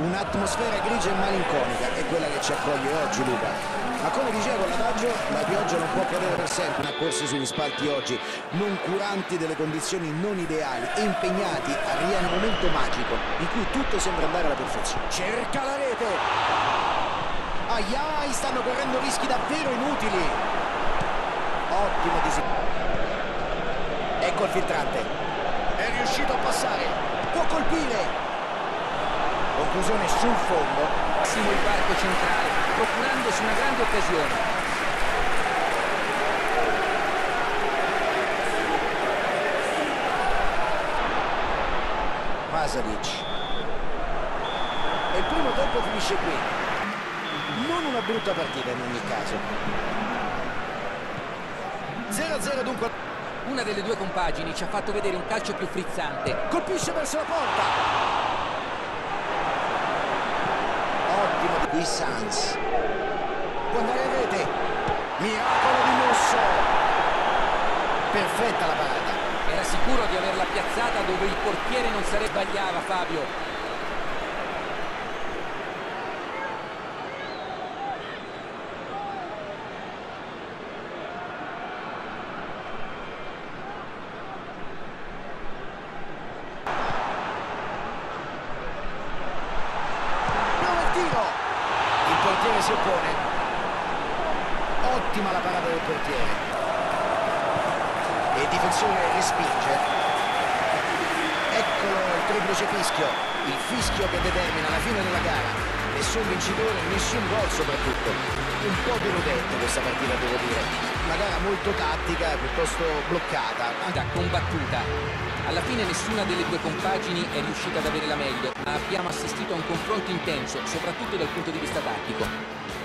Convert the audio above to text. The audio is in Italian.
Un'atmosfera grigia e malinconica è quella che ci accoglie oggi, Luca. Ma come diceva l'adagio, la pioggia non può cadere per sempre. Ha corsi sugli spalti oggi, non curanti delle condizioni non ideali e impegnati a arrivare un momento magico in cui tutto sembra andare alla perfezione. Cerca la rete! Aiai, stanno correndo rischi davvero inutili. Ottimo ecco il filtrante. È riuscito a passare. Può colpire. Conclusione sul fondo. Massimo il varco centrale, procurandosi una grande occasione. Pasalic. E il primo tempo finisce qui. Non una brutta partita in ogni caso. 0-0 dunque. Una delle due compagini ci ha fatto vedere un calcio più frizzante. Colpisce verso la porta. Ottimo di qui Sans. Può andare in rete. Miracolo di Musso. Perfetta la parata. Era sicuro di averla piazzata dove il portiere non se ne sbagliava, Fabio. Il portiere si oppone. Ottima la parata del portiere. E il difensore respinge. Eccolo il triplice fischio. Il fischio che determina la fine della gara. Nessun vincitore, nessun gol soprattutto. Un po' deludente questa partita, devo dire. Una gara molto tattica, piuttosto bloccata. Combattuta. Alla fine nessuna delle due compagini è riuscita ad avere la meglio, ma abbiamo assistito a un confronto intenso, soprattutto dal punto di vista tattico.